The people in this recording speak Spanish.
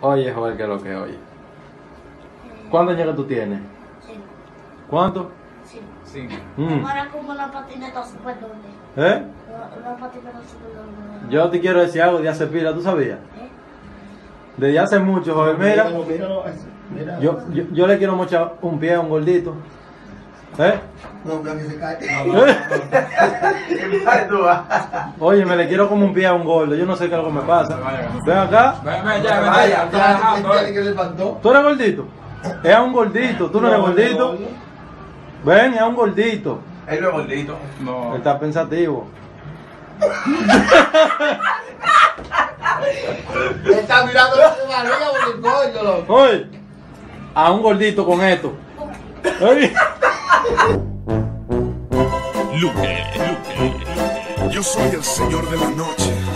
Oye, joder, ¿qué es lo que oye? ¿Cuántos años que tú tienes? 5. ¿Cuánto? 5. 5. Ahora como una patineta super doble. ¿Eh? Una patineta super doble. Yo te quiero decir algo de hace pila, ¿tú sabías? Desde hace mucho, joder, mira. Mira. Yo le quiero mochar un pie a un gordito. ¿Eh? No, que se cae. Oye, me le quiero como un pie a un gordo. Yo no sé qué algo me pasa. Ven acá. Ven ya. Que levantó. ¿Tú eres gordito? Es a un gordito. ¿Tú no eres gordito? Ven, es a un gordito. Él no es gordito. No. Él está pensativo. Está mirando su barriga por el coño, loco. Oye, a un gordito con esto. Oye. Luke, yo soy el señor de la noche.